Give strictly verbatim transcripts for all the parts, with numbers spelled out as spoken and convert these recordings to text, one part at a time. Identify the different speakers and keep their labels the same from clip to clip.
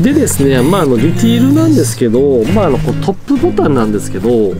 Speaker 1: でですね、まあ、あのディティールなんですけど、まあ、あのこうトップボタンなんですけど、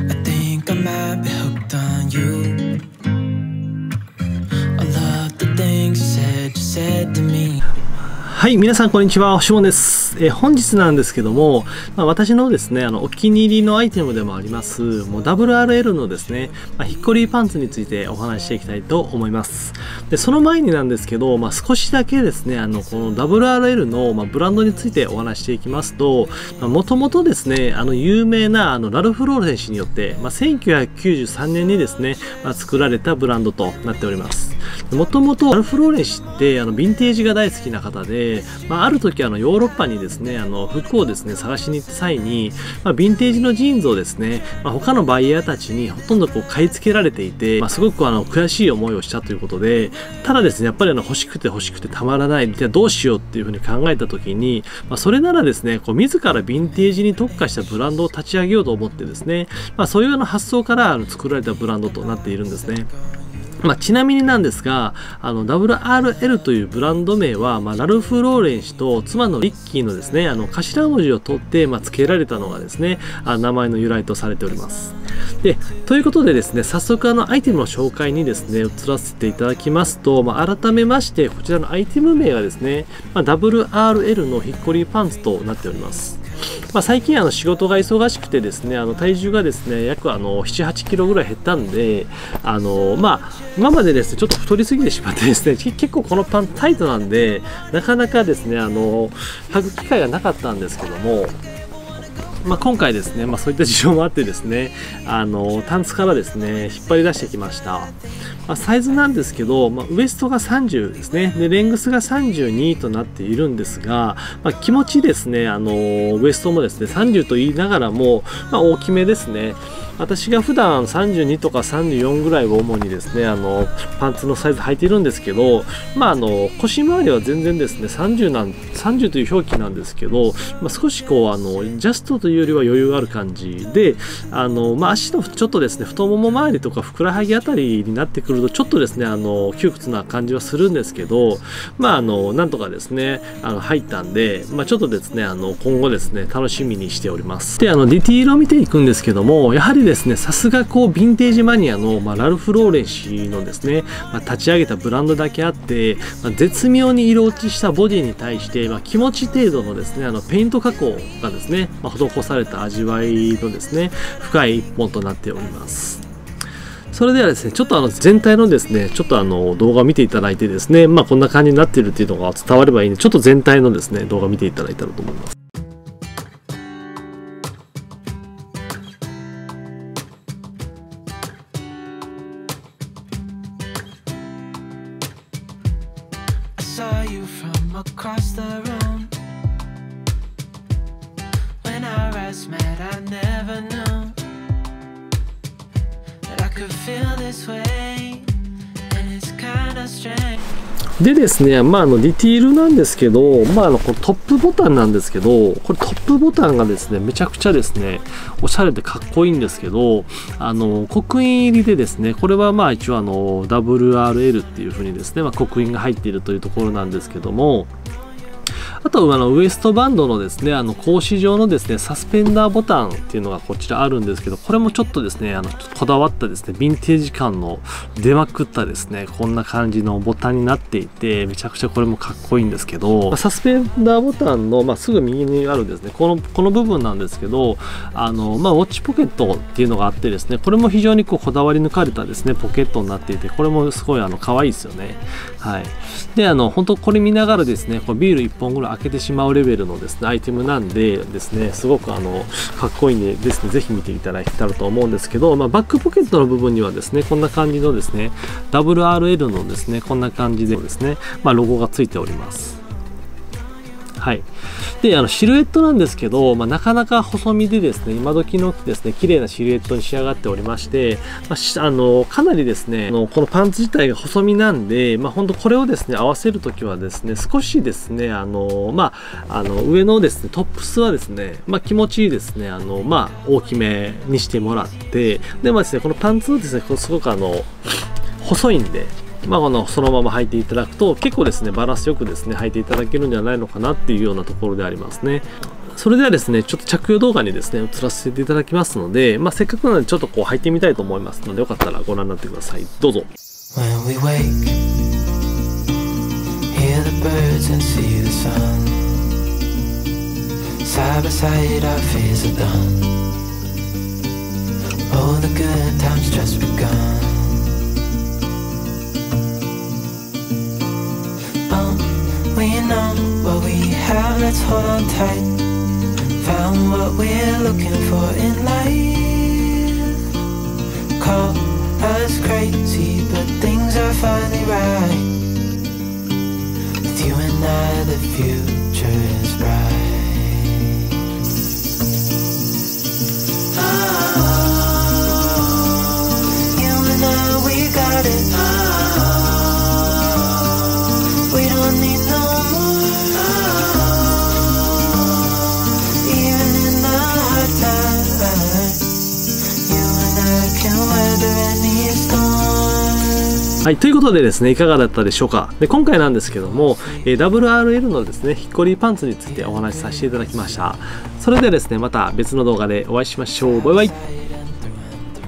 Speaker 1: はい、皆さんこんにちは、しもんです。えー、本日なんですけども、まあ、私のですね、あのお気に入りのアイテムでもあります、もう ダブリューアールエル のですね、まあ、ヒッコリーパンツについてお話ししていきたいと思います。で、その前になんですけど、まあ、少しだけですね、あのこの ダブリューアールエル の、まあ、ブランドについてお話ししていきますと、もともとですね、あの有名なあのラルフ・ローレン氏によって、まあ、せんきゅうひゃくきゅうじゅうさんねんにですね、まあ、作られたブランドとなっております。もともとラルフ・ローレン氏ってあのヴィンテージが大好きな方で、まあ、ある時あのヨーロッパにですねあの服をですね探しに行った際に、まあ、ヴィンテージのジーンズをですね、まあ、他のバイヤーたちにほとんどこう買い付けられていて、まあ、すごくあの悔しい思いをしたということで、ただですねやっぱりあの欲しくて欲しくてたまらない、じゃあどうしようっていうふうに考えた時に、まあ、それならですねこう自らヴィンテージに特化したブランドを立ち上げようと思ってですね、まあ、そういうような発想からあの作られたブランドとなっているんですね。まあ、ちなみになんですが、あの ダブリューアールエル というブランド名は、まあ、ラルフ・ローレン氏と妻のリッキーのですね、あの頭文字を取って、まあ、付けられたのがですね、あ名前の由来とされております。で、ということでですね、早速あのアイテムの紹介にですね、移らせていただきますと、まあ、改めまして、こちらのアイテム名がですね、まあ、ダブリューアールエル のヒッコリーパンツとなっております。まあ、最近あの仕事が忙しくてですね、あの体重がですね約あのななはちキロぐらい減ったんで、あのまあ今までですねちょっと太りすぎてしまってですね結構このパンタイトなんでなかなかですねあの履く機会がなかったんですけども、まあ、今回ですね、まあ、そういった事情もあってですねあのタンツからですね引っ張り出してきました。まあ、サイズなんですけど、まあ、ウエストがさんじゅうですねでレングスがさんじゅうにとなっているんですが、まあ、気持ちですねあのウエストもですねさんじゅうと言いながらも、まあ、大きめですね。私が普段さんじゅうにとかさんじゅうよんぐらいを主にですねあのパンツのサイズ履いているんですけど、まあ、あの腰回りは全然ですねさんじゅうなんさんじゅうという表記なんですけど、まあ、少しこうあのジャストというよりは余裕がある感じで、あの、まあ、足のちょっとですね太もも周りとかふくらはぎあたりになってくるとちょっとですねあの窮屈な感じはするんですけど、まああのなんとかですねあの入ったんで、まあ、ちょっとですねあの今後ですね楽しみにしております。であのディティールを見ていくんですけども、やはりですねさすがこうヴィンテージマニアの、まあ、ラルフ・ローレン氏のですね、まあ、立ち上げたブランドだけあって、まあ、絶妙に色落ちしたボディに対して、まあ、気持ち程度のですねあのペイント加工がですね、まあ、施された味わいのですね深い一本となっております。それではですね、ちょっとあの全体のですね、ちょっとあの動画を見ていただいてですね、まあこんな感じになっているっていうのが伝わればいいんで、ちょっと全体のですね、動画を見ていただいたらと思います。でですね、まあ、あのディティールなんですけど、まあ、あのこのトップボタンなんですけど、これトップボタンがですねめちゃくちゃですねおしゃれでかっこいいんですけど、あの刻印入りでですね、これはまあ一応あの ダブリューアールエル っていうふうにですね、まあ、刻印が入っているというところなんですけども、あとあのウエストバンドのですねあの格子状のですねサスペンダーボタンっていうのがこちらあるんですけど、これもちょっとですねあのこだわったですねヴィンテージ感の出まくったですねこんな感じのボタンになっていて、めちゃくちゃこれもかっこいいんですけど、サスペンダーボタンの、まあ、すぐ右にあるですねこのこの部分なんですけど、あの、まあ、ウォッチポケットっていうのがあってですね、これも非常にこうこだわり抜かれたですねポケットになっていて、これもすごいあの可愛いですよね。はい。であの本当これ見ながらですねこうビールいっぽんぐらい開けてしまうレベルのですねアイテムなんでですね、すごくあのかっこいいんでですねぜひ見ていただけたらと思うんですけど、まあ、バックポケットの部分にはですねこんな感じのですね ダブリューアールエル のですねこんな感じでですね、まあ、ロゴがついております。はい、であのシルエットなんですけど、まあ、なかなか細身でですね今時のですね綺麗なシルエットに仕上がっておりまして、まあ、あのかなりですねあのこのパンツ自体が細身なんで、まあ、本当これをですね合わせるときはですね少しですねあの、まあ、あの上のですねトップスはですね、まあ、気持ちいいですねあの、まあ、大きめにしてもらって、で、まあですね、このパンツはですねすごくあの細いんで、 まあ、このそのまま履いていただくと結構ですねバランスよくですね履いていただけるんじゃないのかなっていうようなところでありますね。それではですねちょっと着用動画にですね移らせていただきますので、まあ、せっかくなのでちょっとこう履いてみたいと思いますのでよかったらご覧になってください。どうぞ。
Speaker 2: When we wake, hear the birds and see the sun. Side by side our fears are done. Oh, the good times just begun. Oh, we know what we have, let's hold on tight. Found what we're looking for in life. Call us crazy, but things are finally right. With you and I, the future is bright. Oh, you and I, we got it. Oh, we don't need no more. Oh, even in the hard times, you and I can weather any storm.
Speaker 1: はい、ということでですねいかがだったでしょうか。で今回なんですけども、えー、ダブリューアールエル のですねヒッコリーパンツについてお話しさせていただきました。それではですねまた別の動画でお会いしましょう。バイバイ。